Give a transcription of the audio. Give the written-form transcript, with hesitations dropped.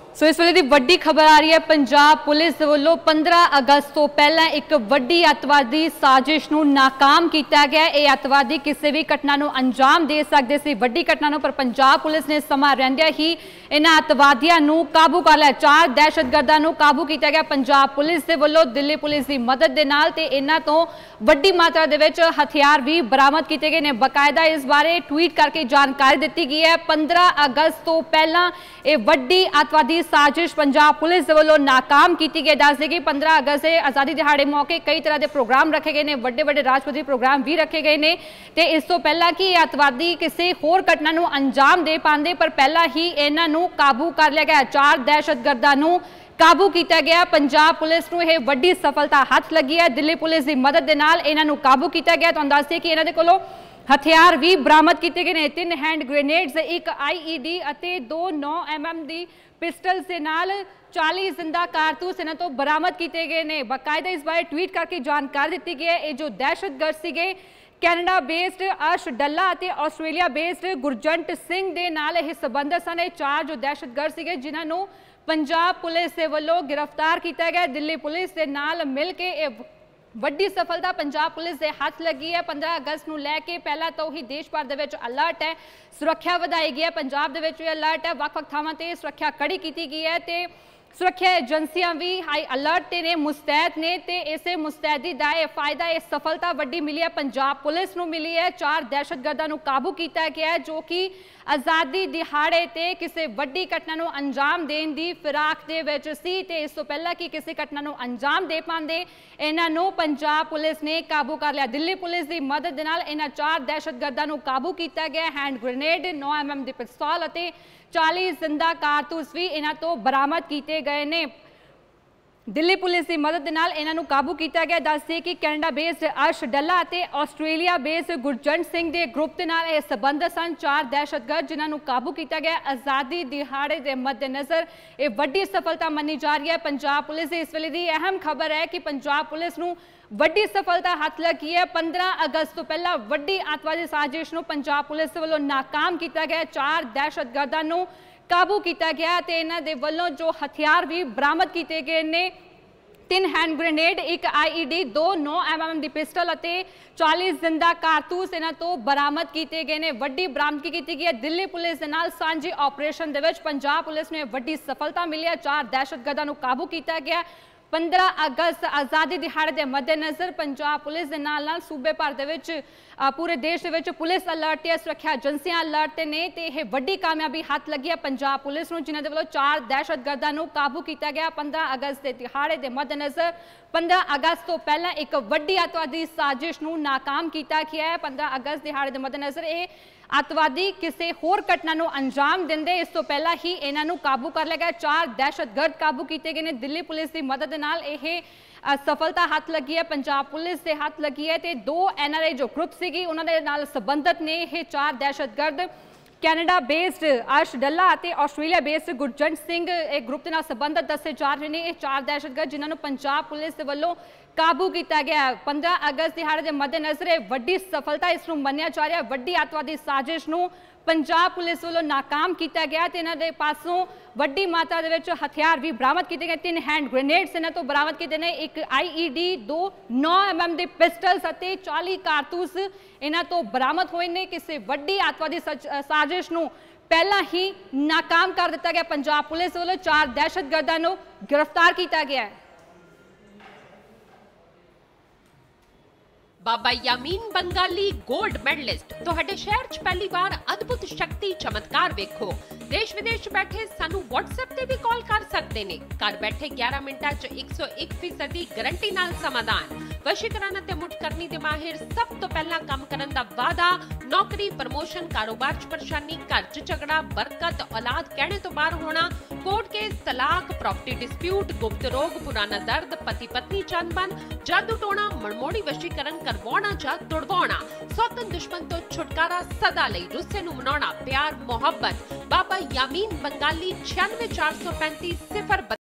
सो इस वेले दी वड्डी खबर आ रही है। पंजाब पुलिस वालों 15 अगस्त तो पहला एक वड्डी अतवादी साजिश नूं नाकाम किया गया। ये अतवादी किसी भी घटना नूं अंजाम दे सकते सी, वड्डी घटना नूं, पर पंजाब पुलिस ने समा रहिंदियां ही इन्हां अतवादियां नूं काबू कर लिया। 4 दहशतगर्दां नूं काबू किया गया पंजाब पुलिस दे वल्लों दिल्ली पुलिस की मदद दे नाल, ते इन्हां तों वड्डी मात्रा दे विच हथियार भी बरामद किए गए ने। बकायदा इस बारे ट्वीट करके जानकारी दी गई है। 15 अगस्त तो पहला ये वड्डी अतवादी साजिश पंजाब पुलिस वालों नाकाम की गई। दस दें कि 15 अगस्त से आज़ादी दिहाड़े मौके कई तरह के प्रोग्राम रखे गए हैं, बड़े बड़े राजपति प्रोग्राम भी रखे गए हैं। तो इस तो पहला कि अतवादी किसी होर घटना नूं अंजाम दे पाते, पर पहला ही इन्हां नूं काबू कर लिया गया। 4 दहशतगर्दां नूं काबू किया गया। पंजाब पुलिस नूं यह वड्डी सफलता हाथ लगी है। दिल्ली पुलिस की मदद के नाल इन्हां नूं काबू किया गया। तुहानूं दस दें कि इन्हां दे कोलों हथियार भी बरामद किए गए हैं। 3 हैंड ग्रेनेड्स, 1 IED और 2 9mm की पिस्टल्स के नाल 40 जिंदा कारतूस इन्हां तो बरामद किए गए हैं। बाकायदा इस बारे ट्वीट करके जानकारी दी गई है। ये जो दहशतगर्द सीगे कैनेडा बेस्ड अर्श डल्ला और आस्ट्रेलिया बेस्ड गुरजंट सिंह दे नाल यह संबंधित सन। 4 जो दहशतगर्द सीगे जिन्होंने पंजाब पुलिस के वलों गिरफ्तार किया गया। दिल्ली पुलिस के नाल मिल के वड्डी सफलता पंजाब पुलिस के हाथ लगी है। 15 अगस्त को लैके पहला तो ही देश भर के अलर्ट है, सुरक्षा वधाई गई है। पंजाब के अलर्ट है, वक्-वक् थावां ते सुरक्षा कड़ी की गई है। तो सुरक्षा एजेंसियां भी हाई अलर्ट ते ने, मुस्तैद ने। ते इसे मुस्तैदी का यह फायदा, यह सफलता वड्डी मिली है पंजाब पुलिस को मिली है। 4 दहशतगर्दां नूं काबू किया गया है जो कि आज़ादी दिहाड़े ते किसी वड्डी घटना नूं अंजाम देने की फिराक दे विच सी। ते इस तो पहला कि किसी घटना नूं अंजाम दे पाते इन्हां नूं पंजाब पुलिस ने काबू कर लिया। दिल्ली पुलिस की मदद दे नाल इन्हां 4 दहशतगर्दां नूं काबू किया गया। हैंड ग्रेनेड, 9mm की पिस्तौल और 40 जिंदा कारतूस भी इन्हां तो बरामद किए गए ने। दिल्ली पुलिस की मदद के नाल इन्हां नूं काबू किया गया। दस दें कि कैनेडा बेस्ड अर्श डल्ला और आस्ट्रेलिया बेस्ड गुरजंट सिंह के ग्रुप के नाल यह संबंधित सन। 4 दहशतगर्द जिन्होंने काबू किया गया। आज़ादी दिहाड़े के मद्देनज़र ये वड्डी सफलता मनी जा रही है पंजाब पुलिस। इस वेले की अहम खबर है कि पंजाब पुलिस नूं वड्डी सफलता हाथ लगी है। 15 अगस्त तो पहला वड्डी अतवादी साजिश नूं पंजाब पुलिस वालों नाकाम किया गया। 4 दहशतगर्दां नूं काबू किया गया। तो इन्हां दे वल्लों जो हथियार भी बरामद किए गए ने, 3 हैंड ग्रेनेड, 1 IED, 2 9mm की पिस्टल और 40 जिंदा कारतूस इन्हां तो बरामद किए गए हैं। वड्डी बरामदगी की गई है। दिल्ली पुलिस के नाल सांझे ऑपरेशन दे विच पंजाब पुलिस ने वड्डी सफलता मिली है। 4 दहशतगर्दां नूं काबू किया गया। 15 अगस्त आज़ादी दिहाड़े के मद्देनज़र पंजाब पुलिस के नाल नाल सूबे भर दे विच पूरे देश के विच पुलिस अलर्ट है, सुरक्षा एजेंसियां अलर्ट ने। तो यह वड्डी कामयाबी हाथ लगी है पंजाब पुलिस नूं, जिन्हां दे वल्लों 4 दहशतगर्दां नूं काबू किया गया। 15 अगस्त के दिहाड़े के मद्देनज़र 15 अगस्त तो पहला एक वड्डी अतवादी साजिश नूं नाकाम किया गया है। 15 अगस्त दिहाड़े के मद्देनज़र ये अतवादी किसी होर घटना नूं अंजाम देंदे इस तो पहला ही इन्हां नूं काबू कर लिया गया। 4 दहशतगर्द काबू किए गए हैं। दिल्ली पुलिस की मदद नाल यह सफलता हाथ लगी है पंजाब पुलिस से हाथ लगी है। तो 2 NRI जो ग्रुप सीगी उन्होंने नाल संबंधित ने ये 4 दहशतगर्द कैनेडा बेस्ड अर्श डल्ला और आस्ट्रेलिया बेस्ड गुरजंट सिंह एक ग्रुप के नाल संबंधित दसे जा रहे हैं। ये 4 दहशतगर्द जिन्होंने पंजाब पुलिस के वलों काबू किया गया। 15 अगस्त दिहाड़े के मद्देनज़र वड्डी सफलता इसनूं मन्निया जा रहा है। वड्डी अतवादी साजिश नूं पंजाब पुलिस वालों नाकाम किया गया। तो इन्हां दे पासों वड्डी मात्रा दे विच हथियार भी बरामद किए गए। 3 हैंड ग्रेनेड्स इन्हां तो बरामद किए ने, 1 IED, 2 9mm की पिस्टल्स और 40 कारतूस इन्हां तो बरामद होए ने। किसी वड्डी अतवादी साजिश नूं पहला ही नाकाम कर दिता गया पंजाब पुलिस वालों। 4 दहशतगर्दां नूं गिरफ्तार किया गया है। बाबा यामीन बंगाली गोल्ड मेडलिस्ट तुहाडे शहर च पहली बार अद्भुत शक्ति चमत्कार वेखो। देश विदेश बैठे सानू WhatsApp ते भी कॉल कर सकते ने। घर बैठे 11 मिनटां च 101% दी गारंटी नाल समाधान। वशीकरण ते मुठ करनी दे माहिर, सब तो पहला काम करन दा वादा। नौकरी, प्रमोशन, कारोबार च परेशानी, घर च झगड़ा, बरकत, औलाद कहने तो बाहर होना, कोर्ट केस, तलाक, प्रॉपर्टी डिस्प्यूट, गुप्त रोग, पुराना दर्द, पति पत्नी चंदबन, जादू टोना, मनमोड़ी वशीकरण करवाना जा तुड़वाना, सौतन दुश्मन तो छुटकारा, सदा लई रुस्से नूं मनाउणा, प्यार मोहब्बत। बाबा यामीन बंगाली 96 435 0